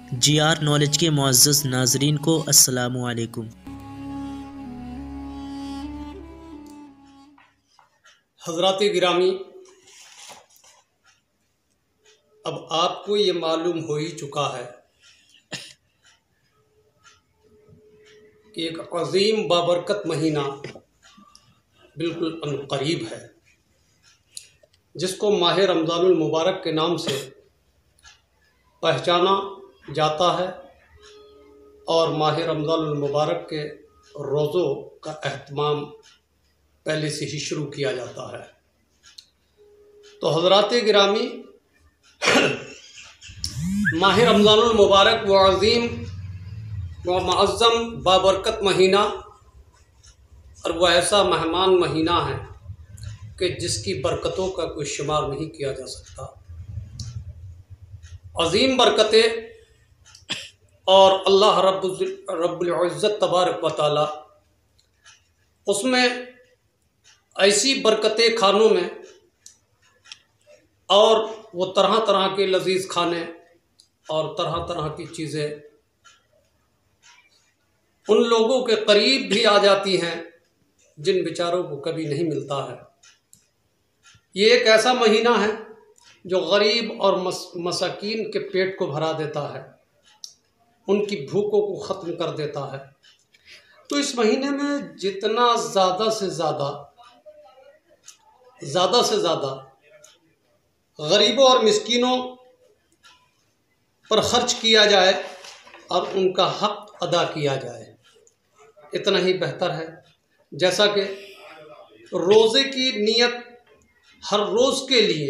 GR knowledge के मुअज़्ज़ज़ नाज़रीन को अस्सलामु अलैकुम। हज़रात गिरामी, अब आपको ये मालूम हो ही चुका है कि एक अज़ीम बाबरकत महीना बिल्कुल अनक़रीब है, जिसको माह रमज़ानुल मुबारक के नाम से पहचाना जाता है और माह रमज़ानुल मुबारक के रोज़ों का अहतमाम पहले से ही शुरू किया जाता है। तो हज़रात गिरामी, माह रमज़ानुल मुबारक व अज़ीम व मुअज़्ज़म बाबरकत महीना और वह ऐसा मेहमान महीना है कि जिसकी बरकतों का कोई शुमार नहीं किया जा सकता। अज़ीम बरकतें और अल्लाह रब्बुल इज़्ज़त तबारक व तआला उसमें ऐसी बरकतें खानों में और वो तरह तरह के लजीज़ खाने और तरह तरह की चीज़ें उन लोगों के करीब भी आ जाती हैं जिन बेचारों को कभी नहीं मिलता है। ये एक ऐसा महीना है जो गरीब और मसाकीन के पेट को भरा देता है, उनकी भूखों को ख़त्म कर देता है। तो इस महीने में जितना ज़्यादा से ज़्यादा गरीबों और मिस्कीनों पर ख़र्च किया जाए और उनका हक़ अदा किया जाए, इतना ही बेहतर है। जैसा कि रोज़े की नियत हर रोज़ के लिए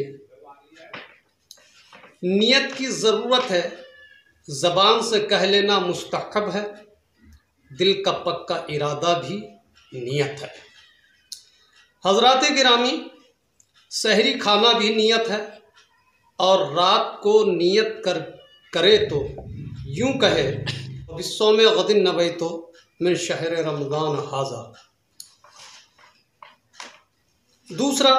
नियत की ज़रूरत है, ज़बान से कह लेना मुस्तहब है, दिल का पक्का इरादा भी नियत है। हज़रात गिरामी, सहरी खाना भी नियत है और रात को नियत करे तो यूँ कहे बिस्सों में गदिन नबई तो मिन शहर रमज़ान हाज़ा। दूसरा,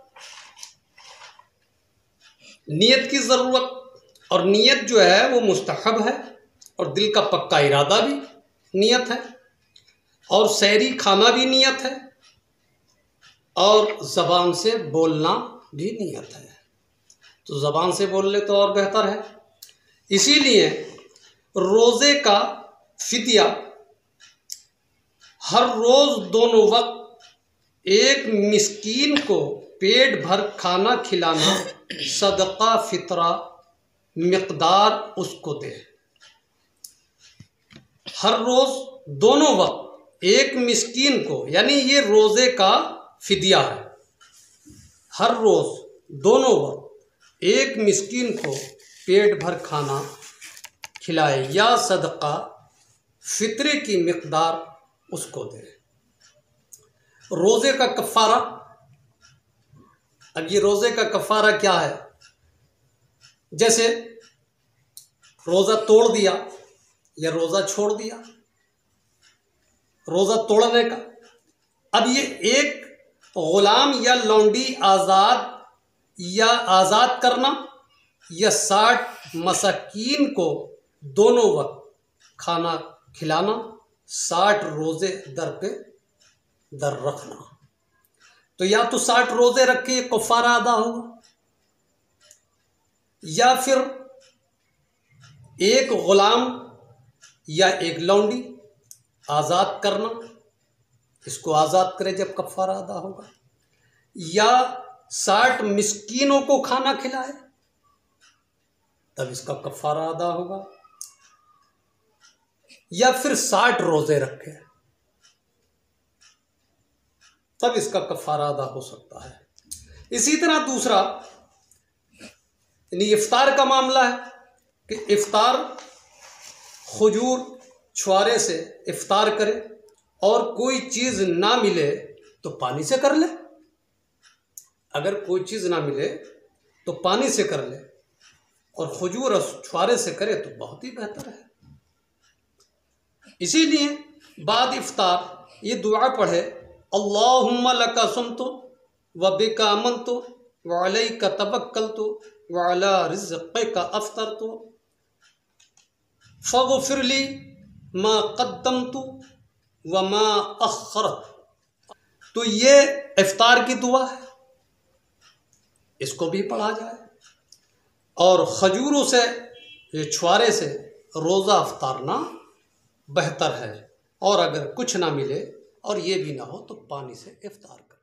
नियत की ज़रूरत और नियत जो है वो मुस्तहब है और दिल का पक्का इरादा भी नियत है और सहरी खाना भी नियत है और ज़बान से बोलना भी नियत है। तो ज़बान से बोल ले तो और बेहतर है। इसीलिए रोज़े का फ़िदिया हर रोज़ दोनों वक्त एक मिस्कीन को पेट भर खाना खिलाना, सदका फ़ितरा मिक़दार उसको दे। हर रोज़ दोनों वक्त एक मिस्कीन को, यानी ये रोज़े का फ़िदिया है, हर रोज़ दोनों वक्त एक मिस्कीन को पेट भर खाना खिलाए या सदका फ़ितरे की मिक़दार उसको दे। रोज़े का कफ़ारा, अब ये रोज़े का कफ़ारा क्या है? जैसे रोज़ा तोड़ दिया या रोज़ा छोड़ दिया, रोज़ा तोड़ने का, अब ये एक ग़ुलाम या लौंडी आज़ाद करना या 60 मसाकीन को दोनों वक्त खाना खिलाना, 60 रोज़े दर पे दर रखना। तो या तो 60 रोज़े रख के ये कफ़ारा अदा होगा, या फिर एक ग़ुलाम या एक लौंडी आज़ाद करना, इसको आज़ाद करे जब कफ़ारा अदा होगा, या 60 मिस्कीनों को खाना खिलाए तब इसका कफ़ारा अदा होगा, या फिर 60 रोज़े रखे तब इसका कफ़ारा अदा हो सकता है। इसी तरह दूसरा यानी इफ्तार का मामला है कि इफ्तार खजूर छुआरे से इफ्तार करे और कोई चीज़ ना मिले तो पानी से कर ले। अगर कोई चीज़ ना मिले तो पानी से कर ले और खजूर और छुआरे से करे तो बहुत ही बेहतर है। इसीलिए बाद इफ्तार ये दुआ पढ़े, अल्लाहुम्मा लका सुमतु व बिका आमनतु व अलैका तवक्कलतु व अला रिज़्क़िका अफ़्तरतु फ़ग़फ़िरली मा क़द्दमतु व मा अख़रत। तो ये इफ्तार की दुआ है, इसको भी पढ़ा जाए। और खजूरों से, ये छुआरे से रोज़ा अफ्तारना बेहतर है। और अगर कुछ ना मिले और ये भी ना हो तो पानी से इफ्तार कर।